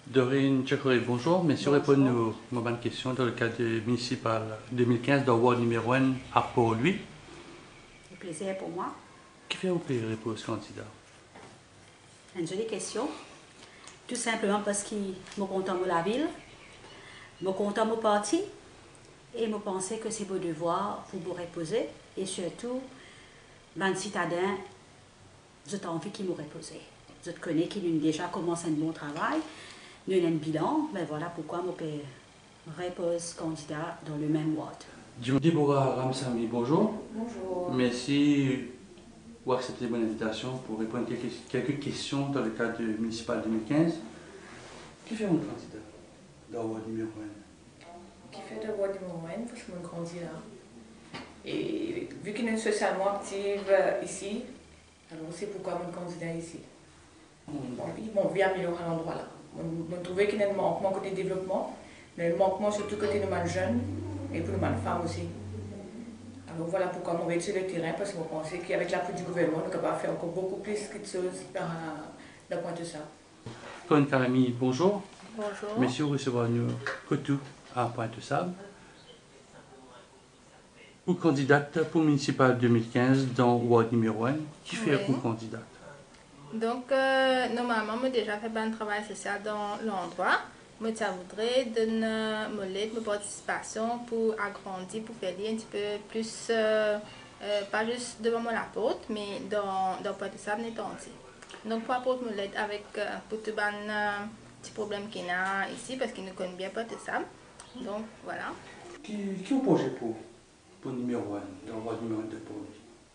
Dorine Tchakouri, bonjour. Merci Bonjour. répondre à ma question dans le cadre municipal 2015 dans Ward numéro 1 à Port-Louis. C'est un plaisir pour moi. Qui fait vous payer pour ce candidat? Une jolie question. Tout simplement parce que je suis content de la ville, je suis content de mon parti et je pense que c'est mon devoir pour vous reposer et surtout, les citadins, j'ai envie qu'ils me reposent. Je connais qu'ils ont déjà commencé un bon travail, nous avons un bilan, mais voilà pourquoi je peux reposer candidat dans le même ward. Déborah Ramsamy, bonjour. Bonjour. Merci pour accepter mon invitation pour répondre à quelques questions dans le cadre municipal 2015. Qui fait mon candidat dans Ward numéro 1? Qui fait de voix du moment parce que je grandis là. Et vu qu'il est socialement active ici, alors c'est pourquoi je candidat ici. Mon vie améliorer l'endroit là. Je trouvais qu'il y a un manquement côté développement, mais un manquement surtout côté de mal jeunes et pour les mal femmes aussi. Alors voilà pourquoi je vais sur le terrain parce que je pensais qu'avec l'appui du gouvernement, on est capable de faire encore beaucoup plus de choses dans point de ça. Corinne Karami, bonjour. Bonjour. Merci de recevoir nous Cotou à Pointe-aux-Sables. Vous candidate pour municipal 2015 dans Ward numéro 1. Qui fait Oui. vous candidate? Donc, normalement, j'ai déjà fait un travail social dans l'endroit. Moi, ça voudrais donner ma participation pour agrandir, pour faire un petit peu plus, pas juste devant la porte, mais dans Pointe-aux-Sables entier. Donc, pour apporter mon aide avec pour tout les petits problèmes qu'il y a ici, parce qu'il nous connaît bien Pointe-aux-Sables. Donc, voilà. Qui est projet pour numéro 1 dans Ward numéro 1 de Port-Louis?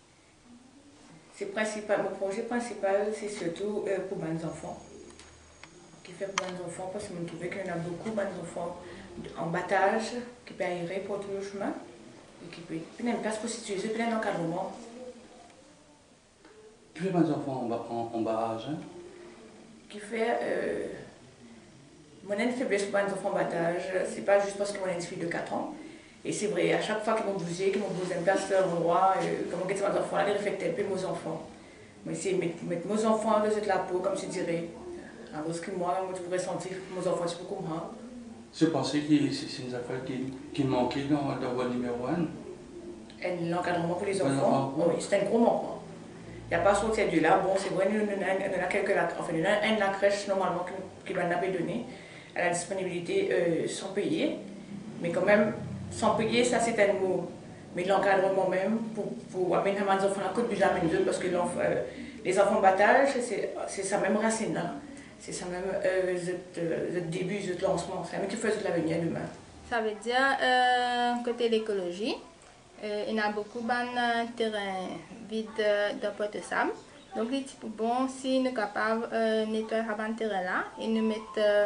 Mon projet principal, c'est surtout pour les enfants. Qui fait pour les enfants parce que je trouvais qu'il y en a beaucoup d'enfants en battage qui peuvent aller pour tout le chemin et qui peuvent une place pour situer, puis un encadrement. Qui fait des enfants en bas âge? Qui fait mon faiblesse pour les enfants en battage, c'est pas juste parce qu'on a une fille de 4 ans. Et c'est vrai, à chaque fois qu'ils m'ont bougé, qu'ils m'ont posé une place à l'endroit, comment qu'ils sont mes enfants là, ils réflectent un peu mes enfants. Mais c'est mettre mes enfants dans la peau, comme je dirais. Alors, ce que moi, je pourrais sentir que mes enfants, c'est beaucoup moins. Je pensais que c'est une affaire qui manquait dans Ward numéro 1. Et l'encadrement pour les Pour les enfants, enfants. oui, c'est un gros manquement. Il n'y a pas sorti de là. Bon, c'est vrai, il y en a quelques, enfin, il y en a un de la crèche normalement qui va nous donner à la disponibilité sans payer. Mais quand même, sans payer, ça c'est un mot. Mais l'encadrement même, pour amener les enfants à côté du jamais d'eux, parce que les enfants battage, c'est sa même racine là. C'est ça même le début, le lancement. C'est même qui fait l'avenir demain. Ça veut dire, côté l'écologie, il y a beaucoup de terrains vides dans Pointe-aux-Sables. Donc, les types bon, si nous sommes capables de nettoyer ce terrain-là et nous mettre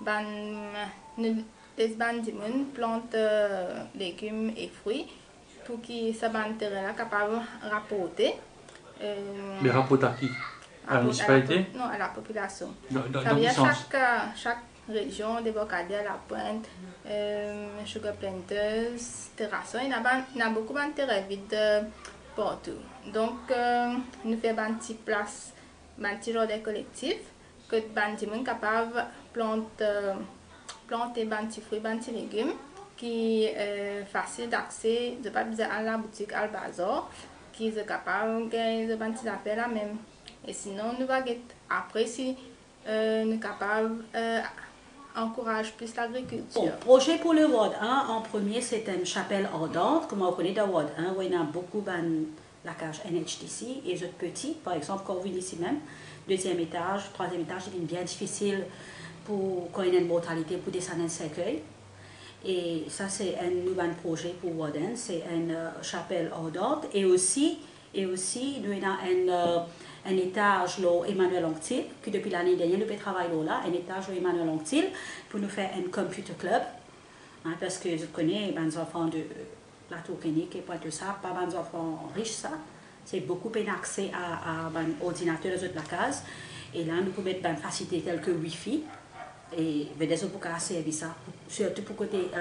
des plantes, légumes et fruits pour que ce terrain-là soit capable de rapporter. Mais rapporte à qui? À la municipalité? Non, à la population. Dans Ça veut quel dire sens? chaque région, des bocadiers, la pointe, sugar planters, terrasson, il y a beaucoup de terrains vides partout. Donc, nous faisons une petite place, un petit jardin collectif, que les gens sont capables de planter des petits fruits, des petits légumes, qui est facile d'accès, de ne pas besoin à la boutique, à le bazar, qui sont capables de gagner des petits affaires là même. Et sinon, nous allons après si nous sommes capables d'encourager plus l'agriculture. Bon, projet pour le Ward 1, en premier, c'est une chapelle ardente, comme on connaît dans Ward 1, où il y a beaucoup de la cage NHTC et les autres petits, par exemple, quand on vient ici même, deuxième étage, troisième étage, c'est bien difficile pour quand il y a une mortalité pour descendre un cercueil. Et ça, c'est un nouvel projet pour Ward 1, c'est une chapelle ardente et aussi nous avons un étage là, Emmanuel Anctil, qui depuis l'année dernière, nous travaillons là, un étage là, Emmanuel Anctil, pour nous faire un computer club. Hein, parce que je connais les enfants de Plateau Clinique et Pointe-aux-Sables, pas les enfants riches, ça. C'est beaucoup d'accès à un ordinateur de la case. Et là, nous pouvons mettre des facilités telles que Wi-Fi. Et des autres pour servir ça, surtout pour le côté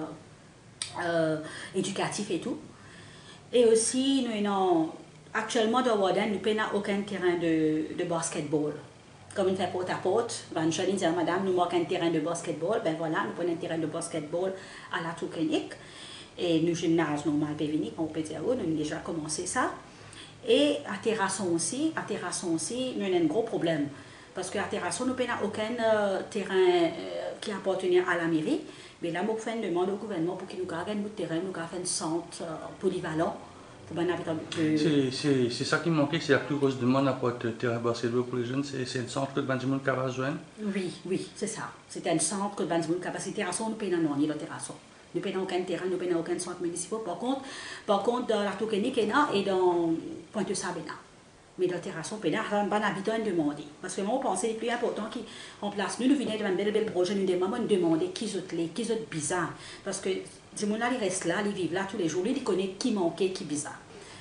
éducatif et tout. Et aussi, nous avons actuellement dans Ward 1, nous n'avons aucun terrain de basketball. comme une fait porte à porte, ben, je dis, madame, nous manque un terrain de basketball, ben voilà, nous prenons un terrain de basketball à la Toukenik, et nous gymnase normal, Pévinique, on peut dire, nous avons déjà commencé ça. Et à Terrasson aussi, nous avons un gros problème. Parce qu'à Terrasson, nous n'avons aucun terrain qui appartenait à la mairie. Mais là, nous avons fait une demande au gouvernement pour qu'il nous garde un terrain, nous avons fait un centre polyvalent pour les habitants de... C'est ça qui me manquait, c'est la plus grosse demande à de terrain basketball pour les jeunes, c'est un centre que le Banjimoun qui a besoin. Oui, c'est ça. C'était un centre que le Banjimoun qui a besoin. Terrasson, nous payons un de Terrasson. Nous n'avons aucun terrain, nous n'avons aucun centre municipal. Par contre, dans la Toukenik et dans Pointe-Sabena. Mais dans Terrasson, nous avons un habitant demandé. Parce que moi, je pense que le plus important en place, nous venons d'un bel projet, nous demandons qui est bizarre. Parce que les gens là, ils restent là, ils vivent là tous les jours, ils connaissent qui manquait, qui est bizarre.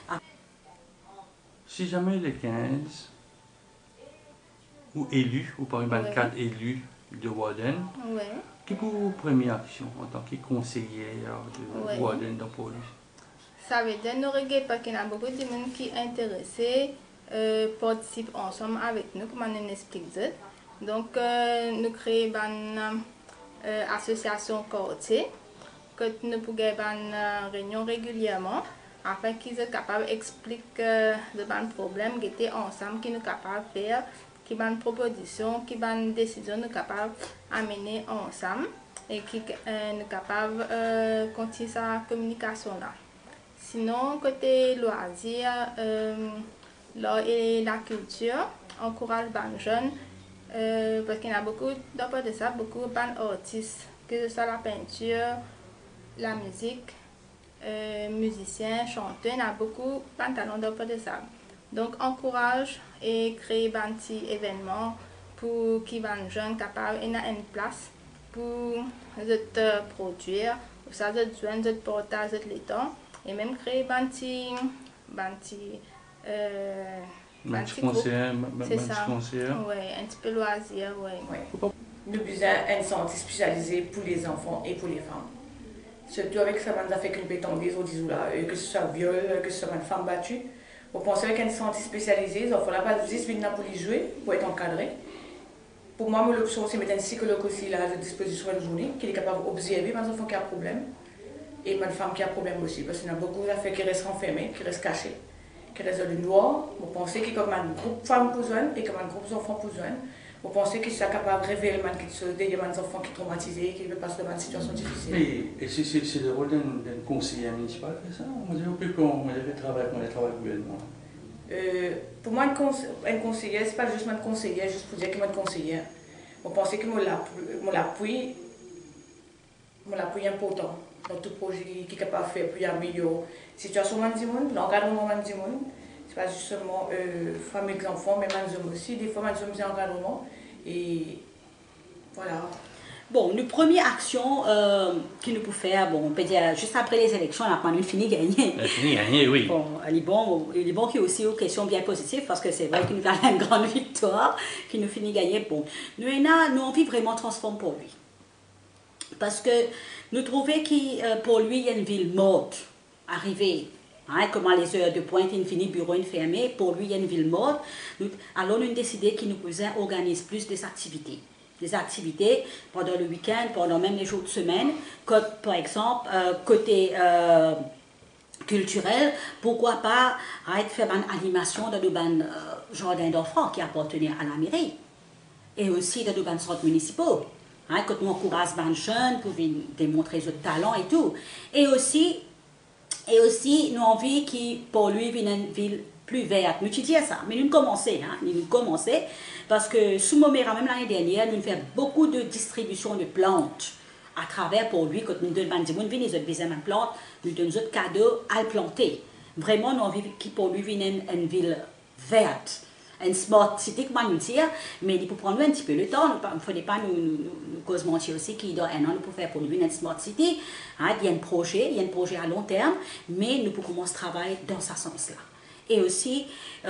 Si jamais les 15 ou élus, ou par exemple 4 élus de Warden, quelle est votre première action en tant que conseiller de Warden dans Pôle? Ça veut dire que nous regardons qu'il y a beaucoup de gens qui sont intéressés, participent ensemble avec nous, comme on explique. Donc, nous créons une association quartier, que nous pouvons une réunion régulièrement, afin qu'ils soient capables d'expliquer les problèmes qui étaient ensemble, qui nous capables de faire, qui ont une proposition, qui ont une décision, nous capables d'amener ensemble et qui nous capables de continuer sa communication là. Sinon, côté loisirs, l'art et la culture, encourage les jeunes, parce qu'il y a beaucoup, d'après de ça, beaucoup d'artistes, que ce soit la peinture, la musique, musiciens, chanteurs, il y a beaucoup de talents d'après de ça. Donc, encourage et crée un petit événement pour qu'ils les jeunes capables et une place pour de produire, pour ça de joindre, de porter les temps et même créer un petit conseiller, c'est ça. Oui, un petit peu loisir, oui. Nous avons un centre spécialisé pour les enfants et pour les femmes. Surtout avec ça, on a fait qu'une pétendise au disou là, que ce soit viol, que ce soit une femme battue. On pense avec un centre spécialisé, il faut la base 10 minutes pour les jouer, pour être encadré. Pour moi, l'option, c'est de mettre un psychologue aussi là, à disposition de la journée, qui est capable d'observer les enfants qui ont un problème. Et une femme qui a un problème aussi, parce qu'il y a beaucoup d'affaires qui restent enfermées, qui restent cachées, qui restent dans le noir. Vous pensez qu'il y a comme un groupe de femmes besoin et comme un groupe d'enfants besoin. Vous pensez qu'ils sont capables de révéler des enfants qui sont traumatisés, qui ne passent devant une situation difficile. Et c'est le rôle d'un conseiller municipal, c'est ça? On dirait qu'on travaille gouvernement. Pour moi, un conseiller, ce n'est pas juste un conseiller, juste pour dire que je suis un conseiller. Vous pensez que l'appui important dans tout projet qui est capable de faire pour améliorer la situation de monde, l'encadrement de monde. Ce n'est pas juste seulement famille et enfants, mais les hommes aussi. Des fois, les hommes ont encadrement. Et voilà. Bon, une première action que nous pouvons faire, bon, on peut dire juste après les élections, on a fini gagner. Fini gagner, oui. Bon, il est bon qu'il y ait aussi une question bien positive parce que c'est vrai qu'il nous a une grande victoire, qu'il nous finit gagner. Bon, nous avons envie vraiment de transformer pour lui. Parce que nous trouvons que pour lui, il y a une ville morte arrivée. Hein, comment les heures de pointe, infini, bureau fermé, pour lui, il y a une ville morte. Alors, nous avons décidé qu'il nous organise plus des activités. Des activités pendant le week-end, pendant même les jours de semaine, comme, par exemple, côté culturel, pourquoi pas faire une animation dans le jardin d'enfants qui appartenait à la mairie. Et aussi dans le centres municipaux. Hein, quand on encourage les jeunes pour démontrer leurs talents et tout. Et aussi nous avons envie que pour lui vienne une ville plus verte. Nous disons ça, mais nous commençons. Parce que sous mon mère, même l'année dernière, nous faisons beaucoup de distribution de plantes à travers pour lui. Quand nous donnons des gens qui ont une plante, nous donnons des cadeaux à le planter. Vraiment, nous avons envie que pour lui vienne une ville verte. Une smart city, comment nous dire, mais il faut prendre un petit peu le temps. Il ne faudrait pas nous mentir aussi qu'il y a un an pour faire pour lui une smart city. Hein, il y a un projet à long terme, mais nous pouvons commencer à travailler dans ce sens-là. Et aussi,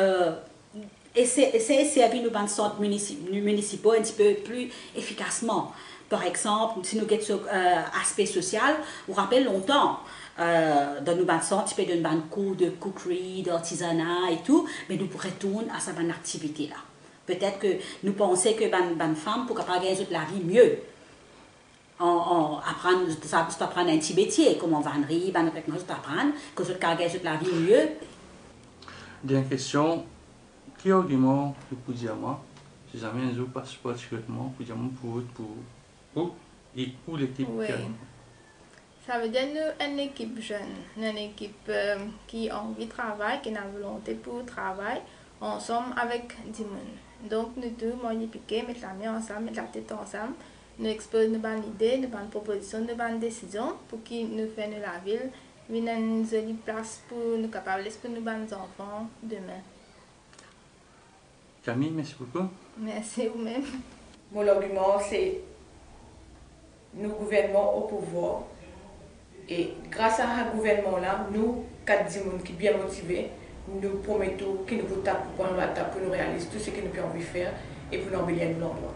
essayer à nous dans centres municipaux un petit peu plus efficacement. Par exemple, si nous avons aspect social, vous vous rappelez longtemps, dans nos centres, tu peux donner un cours de cookery, d'artisanat et tout, mais nous pourrions retourner à cette activité-là. Peut-être que nous pensons que les femmes, pour qu'elles gagnent la vie mieux, apprendre un petit métier, comme en vannerie, apprendre que vous gagnent la vie mieux. Dernière question, quel argument vous dire à moi, si jamais vous passez particulièrement, pour dire pour et pour l'équipe? Oui. Ça veut dire nous une équipe jeune, une équipe qui a envie de travailler, qui a la volonté pour travailler ensemble avec des gens. Donc nous deux, moi et Piqué, mettre la main ensemble, mettre la tête ensemble, nous exposer nos bonnes idées, nos bonnes propositions, nos bonnes décisions pour que nous fassions la ville une jolie place pour nous capables pour nos bonnes enfants demain. Camille, merci beaucoup. Merci vous-même. Mon argument, c'est nous gouvernement au pouvoir. Et grâce à ce gouvernement-là, nous, 4 personnes qui sont bien motivés, nous promettons que nous tapons pour nous réaliser tout ce que nous pouvons envie de faire et pour nous embellir l'endroit.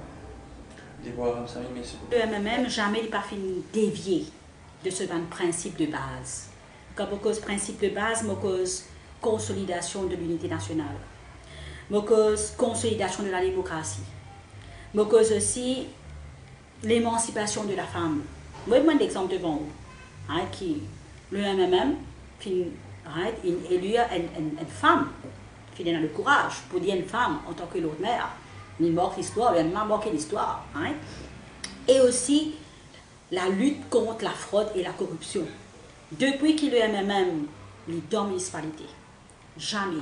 Merci beaucoup. Le MMM, jamais il n'a pas fini dévier de ce principe de base. Quand on cause principe de base, on cause consolidation de l'unité nationale. On cause consolidation de la démocratie. On cause aussi l'émancipation de la femme. Moi, je prends l'exemple devant vous. Qui, le MMM, il élu une femme, qui a le courage pour dire une femme en tant que l'autre mère. Il marque l'histoire, il a marqué l'histoire. Et aussi la lutte contre la fraude et la corruption. Depuis que le MMM est dans la municipalité, jamais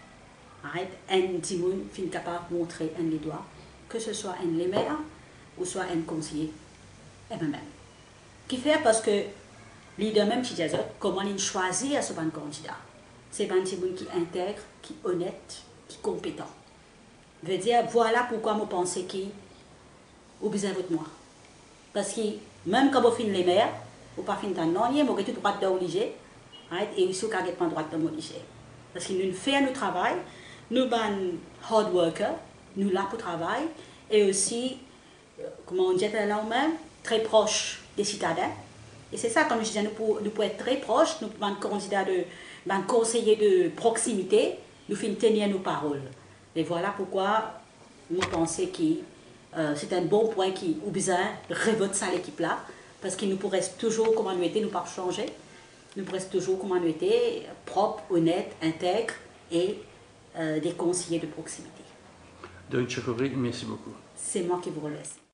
un timoun n'est capable de montrer un les doigts, que ce soit un les maires ou soit un conseiller MMM. Qui fait parce que leader même qui dit comment il choisit ce bon candidat. C'est un timoun qui intègre, qui est honnête, qui est compétent. Veut dire voilà pourquoi je pense qu'il vous besoin de moi. Parce que même quand vous finissez les maires, vous ne pas finir non, vous avez tout droit d'obliger, et aussi vous n'avez pas le droit d'obliger. Parce que nous faisons notre travail, nous sommes hard workers, nous là pour travail, et aussi, comment on dit là même, très proches des citadins. Et c'est ça, comme je disais, nous pouvons être très proches, nous sommes conseillers de proximité, nous finissons tenir nos paroles. Et voilà pourquoi nous pensons que c'est un bon point qui ou besoin de revoter ça l'équipe-là, parce qu'il nous pourrait toujours comment nous était, nous pas changer, nous pourrait toujours comment nous était, propre, honnête, intègre et des conseillers de proximité. Donc, merci beaucoup. C'est moi qui vous remercie.